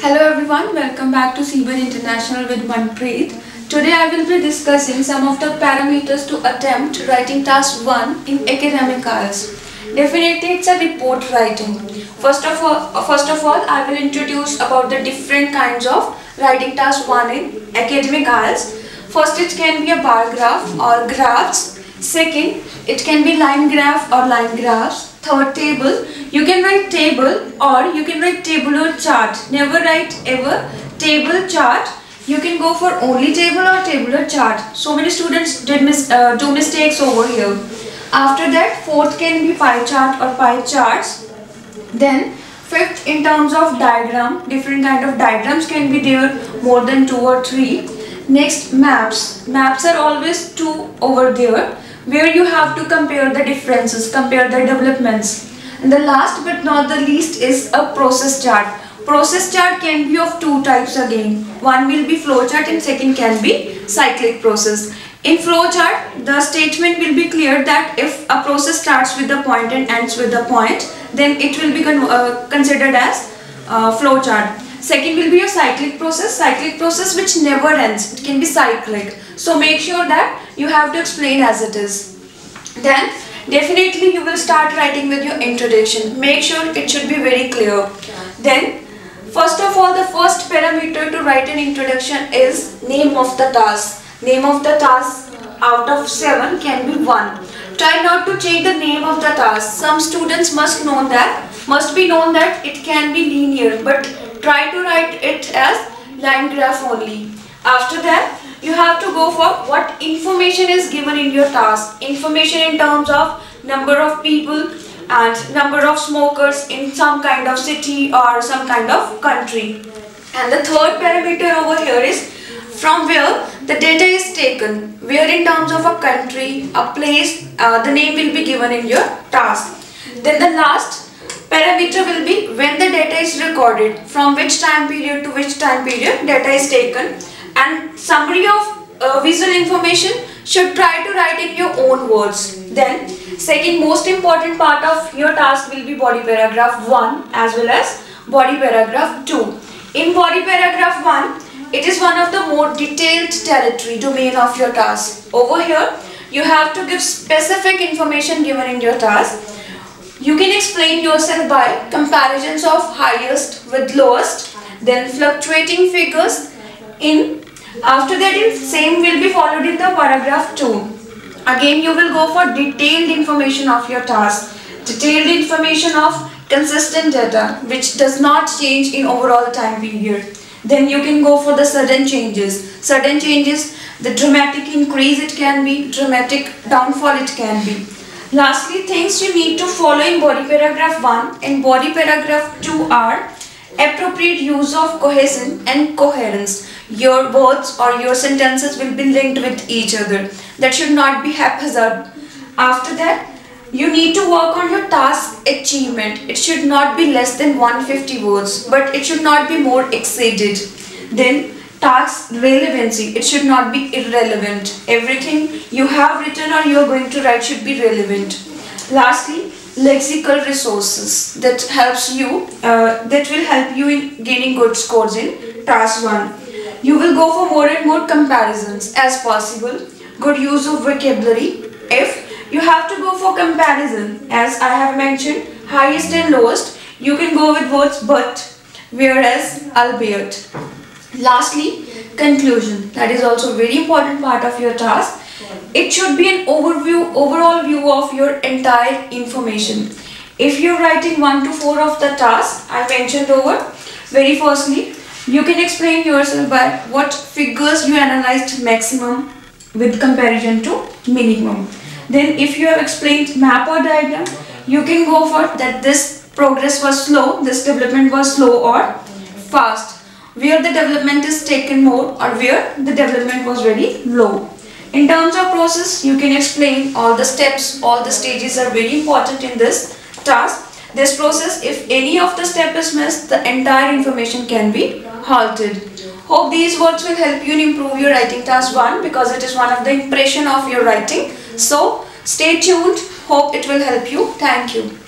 Hello everyone, welcome back to Seabird International with Manpreet. Today I will be discussing some of the parameters to attempt writing task 1 in Academic IELTS. Definitely it's a report writing. First of all, I will introduce about the different kinds of writing task 1 in Academic IELTS. First, it can be a bar graph or graphs. Second, it can be line graph or line graphs. Third, table. You can write table or you can write tabular chart. Never write ever table chart. You can go for only table or tabular chart. So many students do mistakes over here. After that, fourth can be pie chart or pie charts. Then fifth, in terms of diagram, different kind of diagrams can be there, more than 2 or 3. Next, maps. Maps are always 2 over there, where you have to compare the differences, compare the developments. And the last but not the least is a process chart. Process chart can be of 2 types again. One will be flow chart and second can be cyclic process. In flow chart, the statement will be clear that if a process starts with the point and ends with the point, then it will be considered as flow chart. Second will be a cyclic process which never ends. It can be cyclic. So make sure that you have to explain as it is. Then definitely you will start writing with your introduction. Make sure it should be very clear. Then first of all, the first parameter to write an introduction is name of the task. Name of the task out of 7 can be 1. Try not to change the name of the task. Some students must be known that it can be linear, but try to write it as line graph only. After that, you have to go for what information is given in your task. Information in terms of number of people and number of smokers in some kind of city or some kind of country. And the third parameter over here is from where the data is taken. Where in terms of a country, a place, the name will be given in your task. Then the last parameter will be when the data is recorded, from which time period to which time period data is taken. And summary of visual information should try to write in your own words. Then second most important part of your task will be body paragraph 1 as well as body paragraph 2. In body paragraph 1, it is one of the more detailed territory domain of your task. Over here, you have to give specific information given in your task. You can explain yourself by comparisons of highest with lowest, then fluctuating figures. After that, same will be followed in the paragraph 2. Again, you will go for detailed information of your task, detailed information of consistent data which does not change in overall time period. Then you can go for the sudden changes. Sudden changes, the dramatic increase it can be, dramatic downfall it can be. Lastly, things you need to follow in body paragraph 1 and body paragraph 2 are appropriate use of cohesion and coherence. Your words or your sentences will be linked with each other. That should not be haphazard. After that, you need to work on your task achievement. It should not be less than 150 words, but it should not be more exceeded. Then task relevancy. It should not be irrelevant. Everything you have written or you are going to write should be relevant. Lastly, lexical resources that will help you in gaining good scores in task 1. You will go for more and more comparisons as possible. Good use of vocabulary. If you have to go for comparison, as I have mentioned, highest and lowest, you can go with words but, whereas, albeit. Lastly, conclusion. That is also a very important part of your task. It should be an overall view of your entire information. If you are writing 1 to 4 of the task I mentioned over, very firstly, you can explain yourself by what figures you analyzed maximum with comparison to minimum. Then if you have explained map or diagram, you can go for that this progress was slow, this development was slow or fast, where the development is taken more or where the development was very low. In terms of process, you can explain all the steps, all the stages are very important in this task. This process, if any of the step is missed, the entire information can be halted. Hope these words will help you improve your writing task 1 because it is one of the impression of your writing. So stay tuned. Hope it will help you. Thank you.